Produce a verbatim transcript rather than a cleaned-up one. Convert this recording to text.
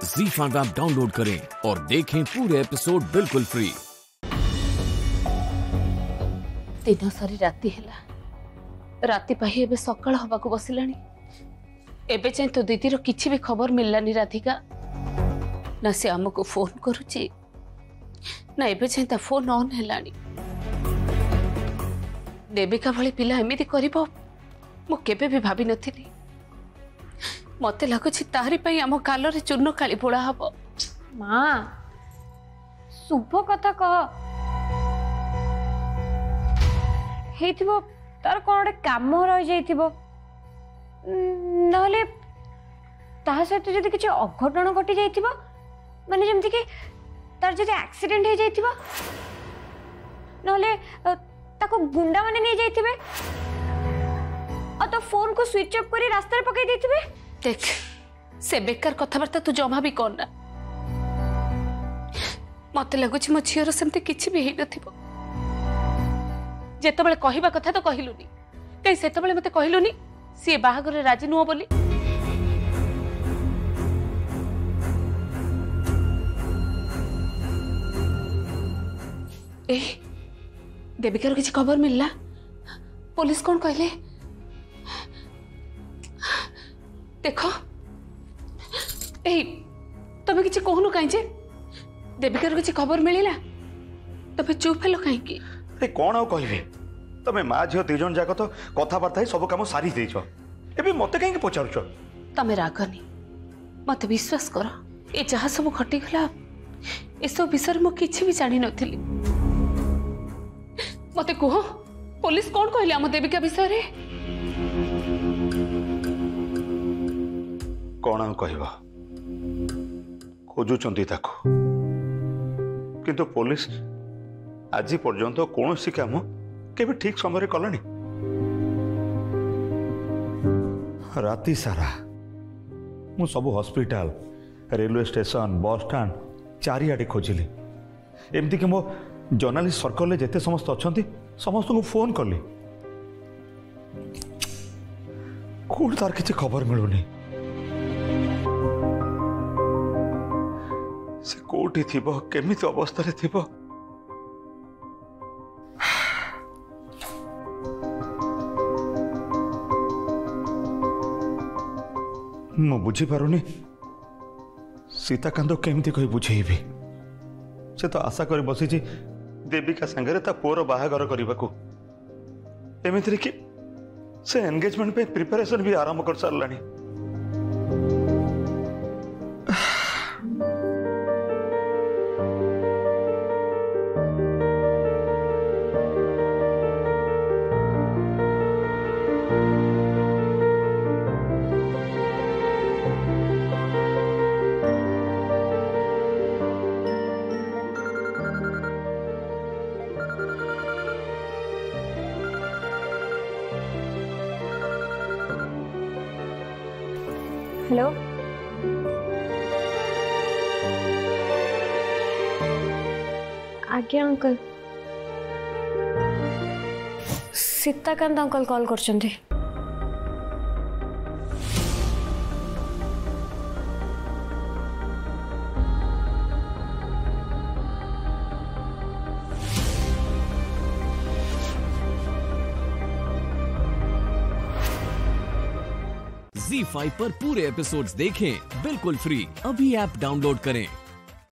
ज़ी five app download करें और देखें पूरे एपिसोड बिल्कुल फ्री। दिन सारी राति हैला, राति पाही एबे सकाळ हबाकू बसिलानी। एबे चाहे तो दीदी रो किछि भी खबर मिललानी राधिका। ना से हमको फोन करूची, ना एबे चाहे ता फोन ऑन हैलानी। देविका भली पिला एमिति करिबो मु केबे भी भाबी नथिली। मते लागुछि तारी पई हम कालरे चूर्ण काली पोड़ा हबो। मां शुभ कथा कह हेथिबो, तार कोन गोटे काम रहि जाइथिबो, नहले ता सहित जदि किछि अघटन घटी जाइथिबो, माने जेमति कि तार जदि एक्सीडेंट हे जाइथिबो, नहले ताको गुंडा माने नै जाइथिबे आ तो फोन को स्विच ऑफ करी रास्ता रे पकई देथिबे। देख से बेकार कथाबार्ता तू जमा भी करना। मत लगुच मो झीर सेमती किछि भी नथिबो। जेतबेले कहिबा कथा तो कहिलुनी, कई सेतबेले मते कहिलुनी सी बाहागर राजी नुह बोली। ए देविकार किछि खबर मिलला? पुलिस कौन कहले? देखो ए तबे किछि कहनु काई जे देविकार किछि खबर मिलिला तबे चुप हेलो काई की? ए कोन आ कहबे? तमे मा झियो दिजन जाक तो कथा बार्ता सब काम सारी देछो, एबे मते काई के पचारुछो? तमे रागनी मते विश्वास कर, ए जहा सब घटी गला ए सब विषय मो किछि भी जानि नथिली। मते कहो पुलिस कौन कहले हम देविका विषय रे? कौन आ कहबा? खोजुचंती ताको, किंतु पुलिस आज पर्यंत कौन सी काम केबे ठीक समय कलानी। राति सारा मु सब hospital, railway station, bus stand चारिआडे खोजिली। एमती कि मो जर्नलिस्ट सर्कल में जेते समस्त अच्छी समस्त को फोन कली, कौन तार किसी खबर मिलूनी। से कोठी थिबो, केमिति अवस्था रे थिबो, मु बुझी पारुनी। सीताकांत केमिति कहि बुझेइबी? से तो आशा करी बसी देविका संगे ता पुअर बाहागर करबाकू। एमिति कि से एंगेजमेंट पे प्रिपरेशन भी आरंभ कर सारलानी। हेलो आज्ञा अंकल, सीताकांत अंकल कॉल करछन्ती। ज़ी फाइव पर पूरे एपिसोड्स देखें बिल्कुल फ्री। अभी ऐप डाउनलोड करें।